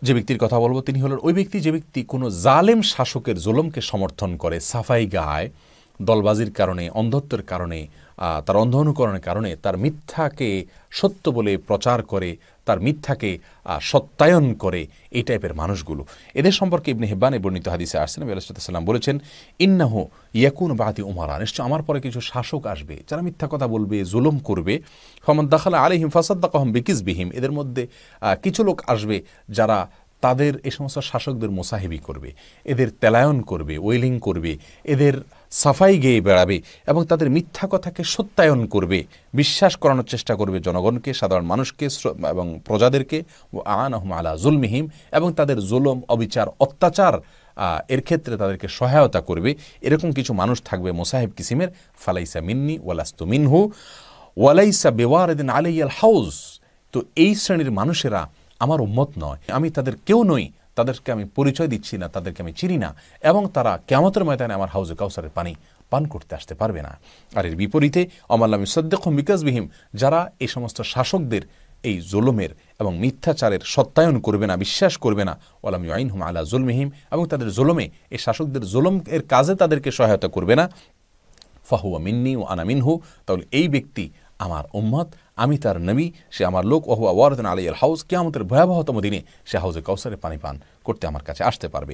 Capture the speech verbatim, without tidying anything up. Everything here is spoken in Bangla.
যে ব্যক্তির কথা বলবো তিনি হলেন ওই ব্যক্তি যে ব্যক্তি কোনো জালেম শাসকের জুলুমকে সমর্থন করে, সাফাই গায়, দলবাজির কারণে, অন্ধত্বের কারণে, তার অন্ধ অনুকরণের কারণে তার মিথ্যাকে সত্য বলে প্রচার করে, তার মিথ্যাকে সত্যায়ন করে, এই টাইপের মানুষগুলো। এদের সম্পর্কে ইবনে হিব্বানে বর্ণিত হাদিসে আসছে, নবী আলাইহিস সালাম বলেছেন, ইন্নাহু ইয়াকুনু বাদি উমারা, নিশ্চয় আমার পরে কিছু শাসক আসবে যারা মিথ্যা কথা বলবে, জুলুম করবে। ফামান দাখালা আলাইহিম ফাসাদ্দাকাহুম বিকিজবিহিম, এদের মধ্যে কিছু লোক আসবে যারা তাদের এই সমস্ত শাসকদের মোসাহিবি করবে, এদের তেলায়ন করবে, ওয়েলিং করবে, এদের সাফাই গেয়ে বেড়াবে এবং তাদের মিথ্যা কথাকে সত্যায়ন করবে, বিশ্বাস করানোর চেষ্টা করবে জনগণকে, সাধারণ মানুষকে এবং প্রজাদেরকে। আনাহুম আলা জুলমিহিম, এবং তাদের জুলুম, অবিচার, অত্যাচার এর ক্ষেত্রে তাদেরকে সহায়তা করবে। এরকম কিছু মানুষ থাকবে মোসাহিব কিসিমের। ফালাইসা মিন্নি ওয়ালাস্তু মিনহু ওয়ালাইসা বিওয়ারিদিন আলাইয়াল হাউজ, তো এই শ্রেণীর মানুষেরা আমার উম্মত নয়, আমি তাদের কেউ নই, তাদেরকে আমি পরিচয় দিচ্ছি না, তাদেরকে আমি চিনি না, এবং তারা কিয়ামতের ময়দানে আমার হাউজে কাউসারের পানি পান করতে আসতে পারবে না। আর এর বিপরীতে আমাল্লাম ইউসাদ্দিকুহুম বিকাজবিহিম, যারা এই সমস্ত শাসকদের এই জুলুমের এবং মিথ্যাচারের সত্যায়ন করবে না, বিশ্বাস করবে না, ওয়ালাম ইউআইনহুম আলা জুলমিহিম, এবং তাদের জুলুমে, এই শাসকদের জুলুম এর কাজে তাদেরকে সহায়তা করবে না, ফাহুয়া মিন্নি ও আনা মিনহু, তাহলে এই ব্যক্তি আমার উম্মত, আমি তার নবী, সে আমার লোক। ওহুয়া ওয়ারিদুন আলাইয়াল হাউজ, কিয়ামতের ভয়াবহতম দিনে সে হাউজে কাউসারে পানি পান করতে আমার কাছে আসতে পারবে।